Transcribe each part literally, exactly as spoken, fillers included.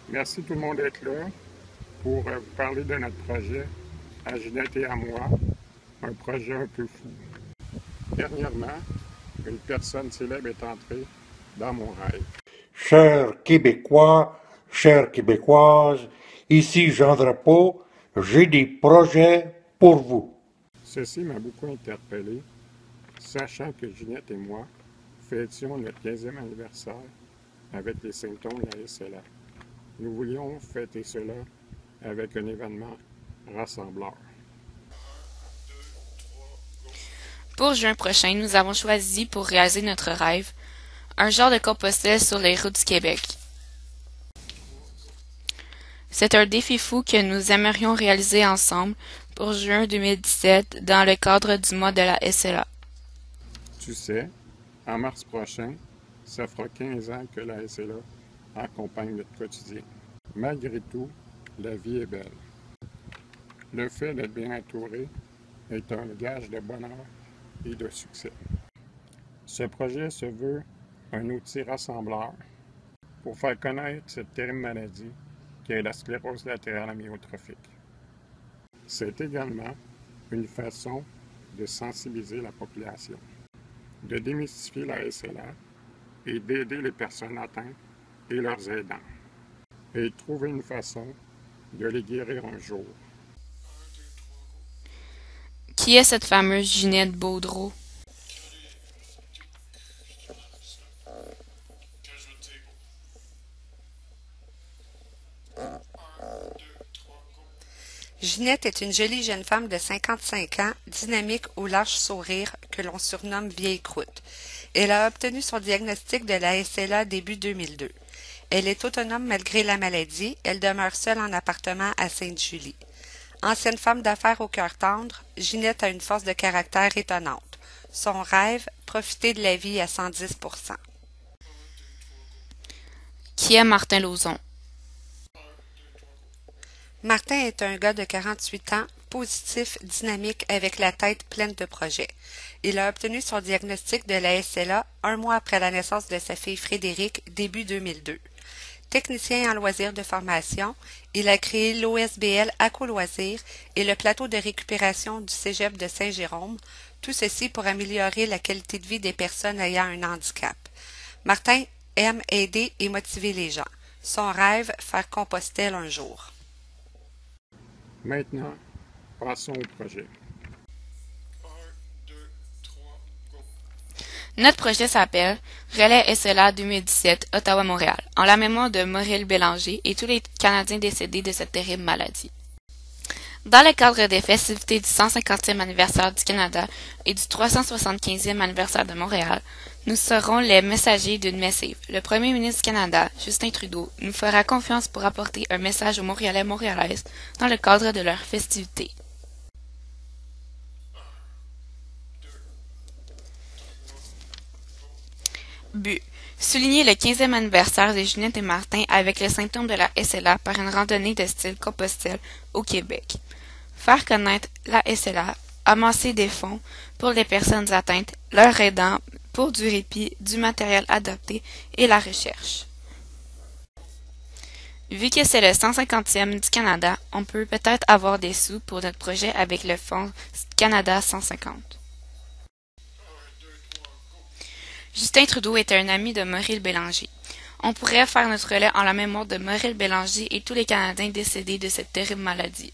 Merci tout le monde d'être là pour euh, vous parler de notre projet à Ginette et à moi, un projet un peu fou. Dernièrement, une personne célèbre est entrée dans mon rêve. Chers Québécois, chères Québécoises, ici Jean Drapeau, j'ai des projets pour vous. Ceci m'a beaucoup interpellé, sachant que Ginette et moi fêtions notre quinzième anniversaire avec les symptômes de la S L A. Nous voulions fêter cela avec un événement rassembleur. Pour juin prochain, nous avons choisi pour réaliser notre rêve un genre de compostelle sur les routes du Québec. C'est un défi fou que nous aimerions réaliser ensemble pour juin deux mille dix-sept dans le cadre du mois de la S L A. Tu sais, en mars prochain, ça fera quinze ans que la S L A accompagne notre quotidien. Malgré tout, la vie est belle. Le fait d'être bien entouré est un gage de bonheur et de succès. Ce projet se veut un outil rassembleur pour faire connaître cette terrible maladie qui est la sclérose latérale amyotrophique. C'est également une façon de sensibiliser la population, de démystifier la S L A et d'aider les personnes atteintes et leurs aidants, et trouver une façon de les guérir un jour. Qui est cette fameuse Ginette Baudreau? Ginette est une jolie jeune femme de cinquante-cinq ans, dynamique au large sourire, que l'on surnomme vieille croûte. Elle a obtenu son diagnostic de la S L A début deux mille deux. Elle est autonome malgré la maladie, elle demeure seule en appartement à Sainte-Julie. Ancienne femme d'affaires au cœur tendre, Ginette a une force de caractère étonnante. Son rêve, profiter de la vie à cent dix pour cent. Qui est Martin Lauzon? Martin est un gars de quarante-huit ans, positif, dynamique, avec la tête pleine de projets. Il a obtenu son diagnostic de la S L A un mois après la naissance de sa fille Frédéric, début deux mille deux. Technicien en loisirs de formation, il a créé l'O S B L Aqua Loisirs et le plateau de récupération du Cégep de Saint-Jérôme, tout ceci pour améliorer la qualité de vie des personnes ayant un handicap. Martin aime aider et motiver les gens. Son rêve, faire Compostelle un jour. Maintenant, passons au projet. Notre projet s'appelle Relais S L A deux mille dix-sept Ottawa-Montréal, en la mémoire de Mauriel Bélanger et tous les Canadiens décédés de cette terrible maladie. Dans le cadre des festivités du cent cinquantième anniversaire du Canada et du trois cent soixante-quinzième anniversaire de Montréal, nous serons les messagers d'une missive. Le premier ministre du Canada, Justin Trudeau, nous fera confiance pour apporter un message aux Montréalais et Montréalaises dans le cadre de leurs festivités. But. Souligner le quinzième anniversaire de Ginette et Martin avec les symptômes de la S L A par une randonnée de style Compostelle au Québec. Faire connaître la S L A, amasser des fonds pour les personnes atteintes, leurs aidants, pour du répit, du matériel adapté et la recherche. Vu que c'est le cent cinquantième du Canada, on peut peut-être avoir des sous pour notre projet avec le Fonds Canada cent cinquante. Justin Trudeau était un ami de Mauriel Bélanger. On pourrait faire notre relais en la mémoire de Mauriel Bélanger et tous les Canadiens décédés de cette terrible maladie.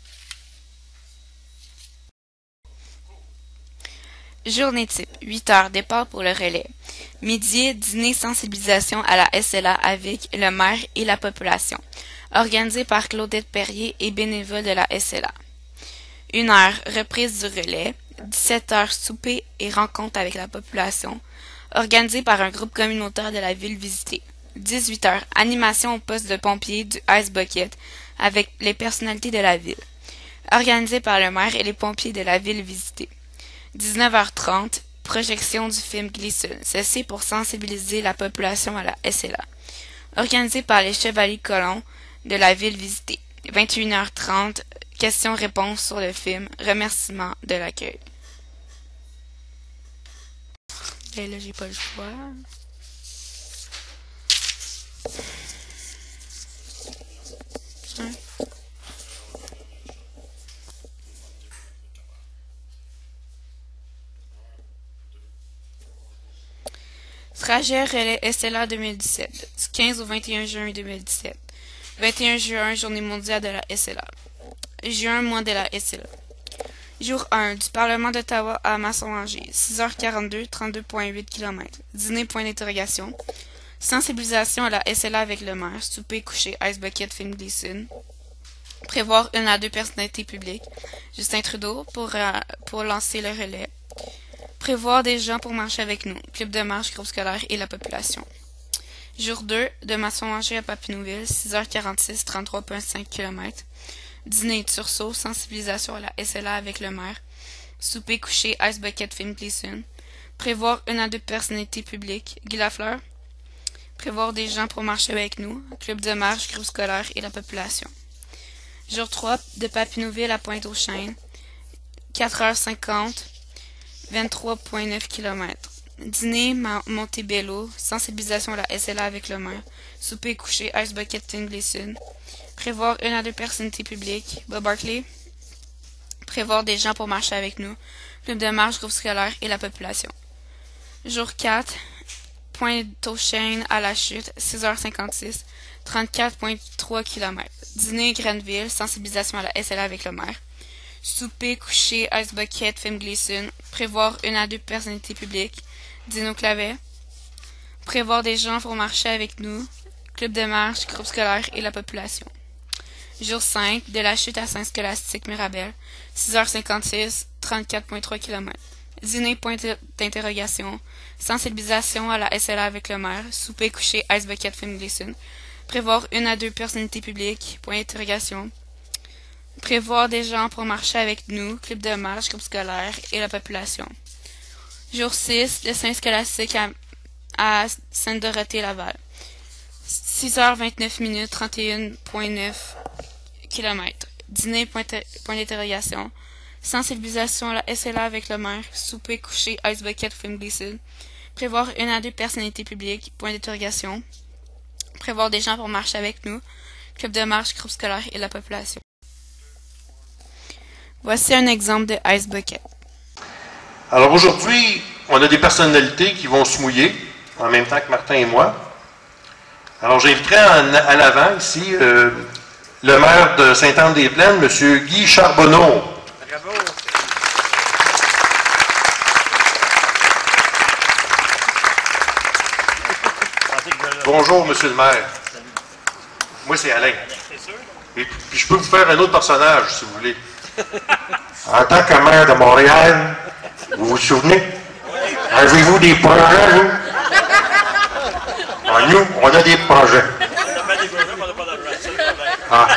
Journée type, huit heures, départ pour le relais. Midi, dîner sensibilisation à la S L A avec le maire et la population, organisé par Claudette Perrier et bénévoles de la S L A. Une heure, reprise du relais. dix-sept heures, souper et rencontre avec la population, organisé par un groupe communautaire de la ville visitée. dix-huit heures, animation au poste de pompier du Ice Bucket avec les personnalités de la ville, organisé par le maire et les pompiers de la ville visitée. dix-neuf heures trente, projection du film Gleason, ceci pour sensibiliser la population à la S L A, organisé par les Chevaliers Colons de la ville visitée. vingt et une heures trente, questions-réponses sur le film, remerciements de l'accueil. Et là, j'ai pas le choix. Trajet relais S L A deux mille dix-sept, du quinze au vingt et un juin deux mille dix-sept. vingt et un juin, journée mondiale de la S L A. Juin, mois de la S L A. Jour un, du Parlement d'Ottawa à Masson-Angers, six heures quarante-deux, trente-deux virgule huit kilomètres. Dîner, point d'interrogation. Sensibilisation à la S L A avec le maire. Souper, coucher, Ice Bucket, film Gleason. Prévoir une à deux personnalités publiques. Justin Trudeau pour, euh, pour lancer le relais. Prévoir des gens pour marcher avec nous. Club de marche, groupe scolaire et la population. Jour deux, de Masson-Angers à Papineauville, six heures quarante-six, trente-trois virgule cinq kilomètres. Dîner, tursaut, sensibilisation à la S L A avec le maire. Souper, coucher, Ice Bucket, film Gleason. Prévoir une à deux personnalités publiques. Guy Lafleur. Prévoir des gens pour marcher avec nous. Club de marche, groupe scolaire et la population. Jour trois, de Papineauville à Pointe-aux-Chênes, quatre heures cinquante, vingt-trois virgule neuf kilomètres. Dîner, Montebello, sensibilisation à la S L A avec le maire. Souper, coucher, Ice Bucket, film Gleason. Prévoir une à deux personnalités publiques. Bob Barkley. Prévoir des gens pour marcher avec nous. Club de marche, groupe scolaire et la population. Jour quatre, Pointe-aux-Chênes à la chute, six heures cinquante-six, trente-quatre virgule trois kilomètres. Dîner, Grenville, sensibilisation à la S L A avec le maire. Souper, coucher, Ice Bucket, film Gleason. Prévoir une à deux personnalités publiques. Dîner au clavet. Prévoir des gens pour marcher avec nous. Club de marche, groupe scolaire et la population. Jour cinq, de la chute à Saint-Scolastique Mirabel, six heures cinquante-six, trente-quatre virgule trois kilomètres. Dîner, point d'interrogation. Sensibilisation à la S L A avec le maire. Souper, coucher, Ice Bucket, film Gleason. Prévoir une à deux personnalités publiques. Point d'interrogation. Prévoir des gens pour marcher avec nous. Club de marche, groupe scolaire et la population. Jour six, de Saint-Scolastique à, à Sainte-Dorothée-Laval. six heures vingt-neuf minutes, trente et un virgule neuf kilomètres. Dîner, point, point d'interrogation. Sensibilisation à la S L A avec le maire. Souper, coucher, Ice Bucket, film Gleason. Prévoir une à deux personnalités publiques. Point d'interrogation. Prévoir des gens pour marcher avec nous. Club de marche, groupe scolaire et la population. Voici un exemple de Ice Bucket. Alors aujourd'hui, on a des personnalités qui vont se mouiller, en même temps que Martin et moi. Alors j'inviterai à l'avant ici euh, le maire de Sainte-Anne-des-Plaines, M. Guy Charbonneau. Bravo. Bonjour, Monsieur le maire. Moi, c'est Alain. Et puis, je peux vous faire un autre personnage, si vous voulez. En tant que maire de Montréal, vous vous souvenez? Avez-vous des projets, vous? Ah, nous, on a des projets. Ah.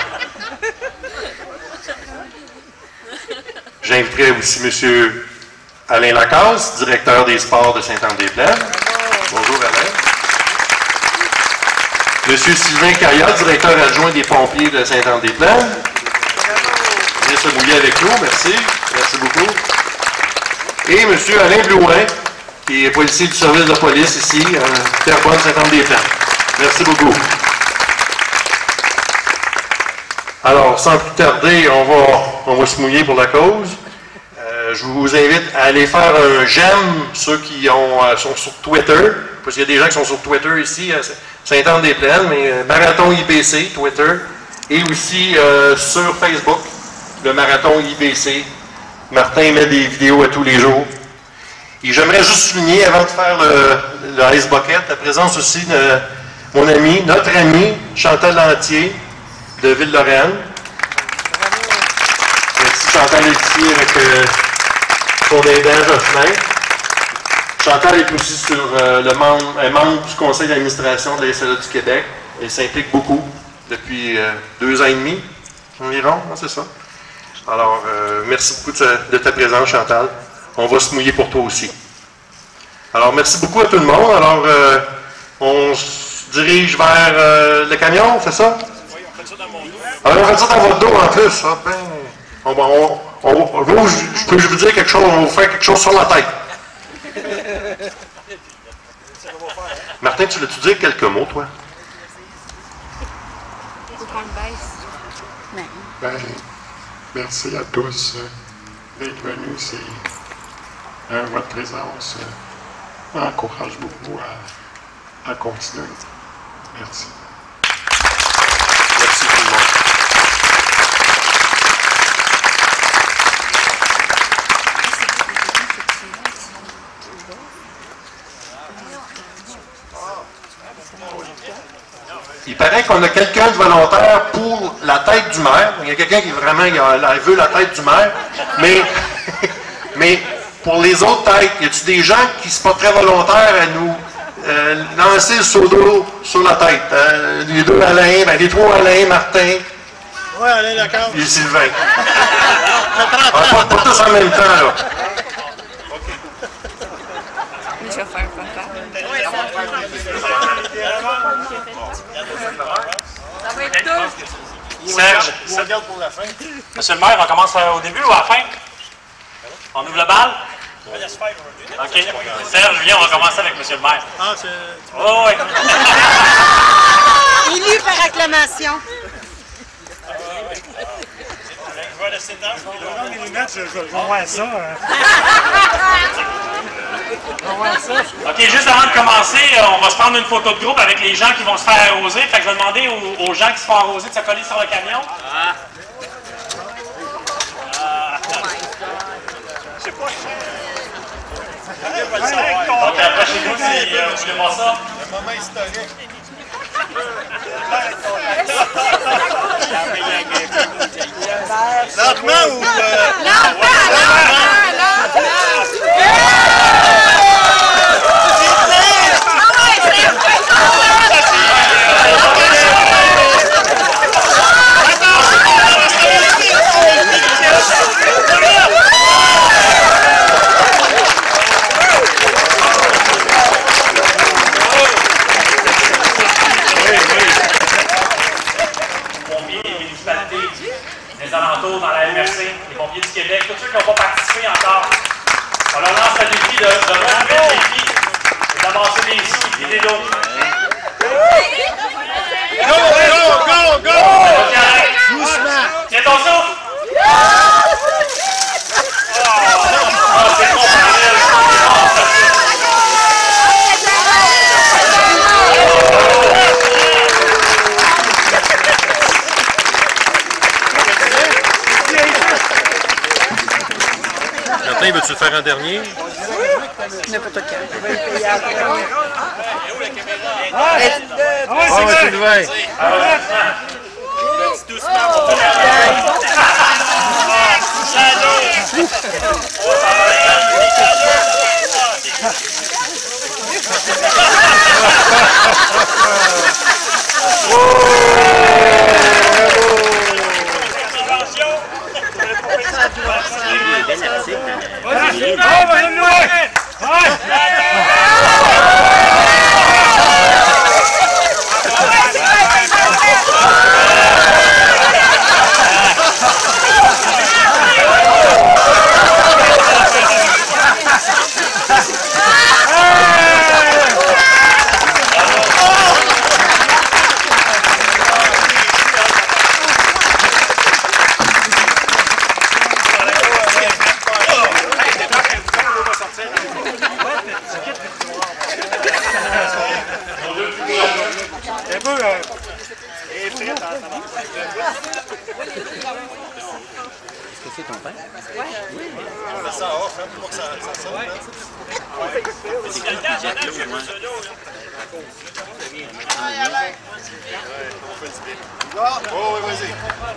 J'inviterai aussi M. Alain Lacasse, directeur des sports de Sainte-Anne-des-Plaines. Bonjour, Alain. M. Sylvain Caillat, directeur adjoint des pompiers de Sainte-Anne-des-Plaines. Venez se mouiller avec nous, merci. Merci beaucoup. Et M. Alain Blouin, qui est policier du service de police ici, à Terrebonne, Sainte-Anne-des-Plaines. Merci beaucoup. Alors, sans plus tarder, on va, on va se mouiller pour la cause. Euh, je vous invite à aller faire un j'aime, ceux qui ont, euh, sont sur Twitter, parce qu'il y a des gens qui sont sur Twitter ici, à Sainte-Anne-des-Plaines, mais euh, Marathon I B C, Twitter, et aussi euh, sur Facebook, le Marathon I B C. Martin met des vidéos à tous les jours. Et j'aimerais juste souligner, avant de faire le, le Ice Bucket, la présence aussi de mon ami, notre ami, Chantal Lantier, de Ville-Lorraine. Merci, Chantal est ici avec euh, son aidant Jocelyn. Chantal est aussi sur, euh, le membre, un membre du conseil d'administration de la S L A du Québec. Elle s'implique beaucoup depuis euh, deux ans et demi environ, c'est ça. Alors, euh, merci beaucoup de, de ta présence, Chantal. On va se mouiller pour toi aussi. Alors, merci beaucoup à tout le monde. Alors, euh, on se dirige vers euh, le camion, c'est ça? Oui, on fait ça dans mon dos. Alors, on fait ça dans votre dos en plus. Ah, ben, on, on, on, on, vous, je, je peux vous dire quelque chose, on va vous faire quelque chose sur la tête. Martin, tu l'as-tu dit quelques mots, toi? Faut qu'on le baisse. Ben, merci à tous euh, d'être venus. C'est, euh, votre présence euh, encourage beaucoup à continuer. Merci. Merci tout le monde. Il paraît qu'on a quelqu'un de volontaire pour la tête du maire. Il y a quelqu'un qui vraiment il a, il veut la tête du maire. Mais, mais pour les autres têtes, y a-t-il des gens qui ne sont pas très volontaires à nous euh, lancer le seau d'eau sur la tête? Euh, les deux Alain, ben, les trois Alain, Martin. Oui, Alain, d'accord. Et Sylvain. Ah, pas, pas tous en même temps, là. Je vais faire papa. Serge, on regarde pour la fin. Monsieur le maire, on commence au début ou à la fin? On ouvre le bal? OK. Serge, viens, on va commencer avec monsieur le maire. Ah, c'est... Oh, oui. Élu par acclamation. Je vais laisser temps. Les lunettes, je vais voir ça. OK, juste avant de commencer, on va se prendre une photo de groupe avec les gens qui vont se faire arroser. Fait que je vais demander aux, aux gens qui se font arroser de se coller sur le camion. Ah. Ah. Je sais pas. OK, après chez nous, si euh, vous voulez voir ça. Le moment historique. Lentement ou... Euh... Lentement! Lentement! Les alentours dans la M R C, les pompiers du Québec, tous ceux qui n'ont pas participé encore. On leur lance le défi de, de relever le défi et d'avancer des sous et des lots. Go, go, go, go! Doucement! Tiens ton souffle! Oh, c'est bon, Martin, veux-tu le faire en dernier? N'importe quel. Ah ouais, Sylvain! Doucement, mon frère! C'est ton père? Oui. On fait ça off, hein, pour que ça, ça sonne. Ouais. C'est quelqu'un qui a un vieux pseudo, là. On fait le spin. Oh, oui, vas-y.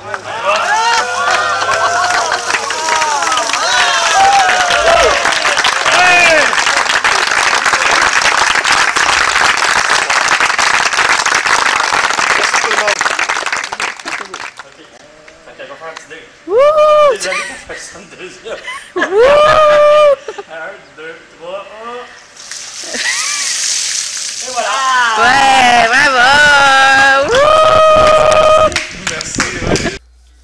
Un, deux, trois, un. Et voilà! Ouais, bravo! Merci. Ouais.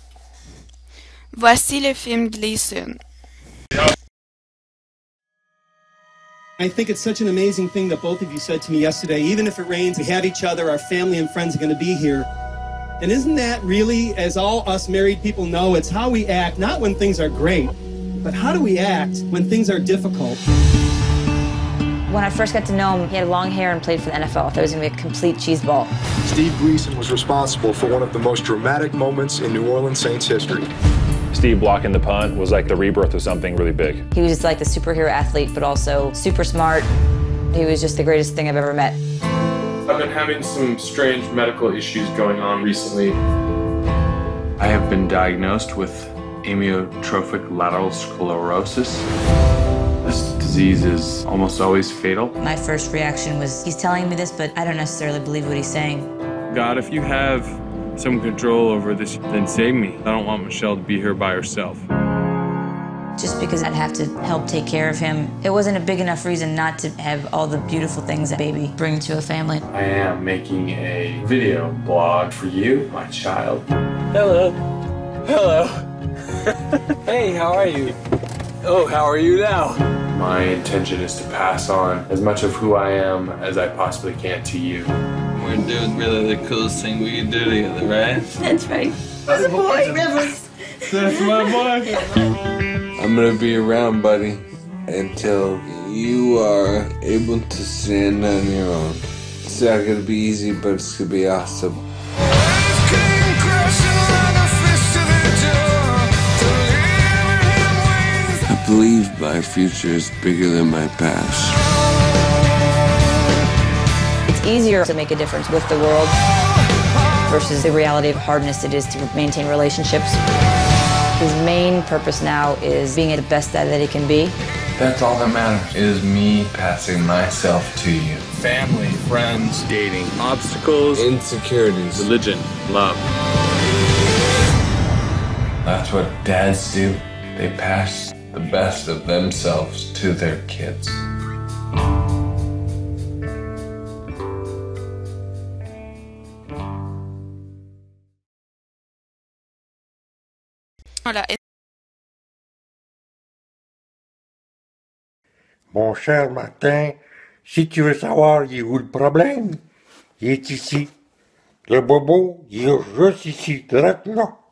Voici le film Gleason. I think it's such an amazing thing that both of you said to me yesterday. Even if it rains, we have each other, our family and friends are going to be here. And isn't that really, as all us married people know, it's how we act, not when things are great, but how do we act when things are difficult? When I first got to know him, he had long hair and played for the N F L. I thought he was going to be a complete cheeseball. Steve Gleason was responsible for one of the most dramatic moments in New Orleans Saints history. Steve blocking the punt was like the rebirth of something really big. He was like the superhero athlete, but also super smart. He was just the greatest thing I've ever met. I've been having some strange medical issues going on recently. I have been diagnosed with amyotrophic lateral sclerosis. This disease is almost always fatal. My first reaction was, he's telling me this, but I don't necessarily believe what he's saying. God, if you have some control over this, then save me. I don't want Michelle to be here by herself. Just because I'd have to help take care of him, it wasn't a big enough reason not to have all the beautiful things that baby brings to a family. I am making a video blog for you, my child. Hello. Hello. Hey, how are you? Oh, how are you now? My intention is to pass on as much of who I am as I possibly can to you. We're doing really the coolest thing we can do together, right? That's right. That's a boy, Rivers. That's my boy. I'm gonna be around, buddy, until you are able to stand on your own. It's not gonna be easy, but it's gonna be awesome. I believe my future is bigger than my past. It's easier to make a difference with the world versus the reality of hardness it is to maintain relationships. His main purpose now is being the best dad that he can be. That's all that matters, is me passing myself to you. Family, friends, dating, obstacles, Insecurities. religion, love. That's what dads do. They pass the best of themselves to their kids. Voilà. Mon cher Martin, si tu veux savoir il est où le problème, il est ici. Le bobo, il est juste ici, direct là.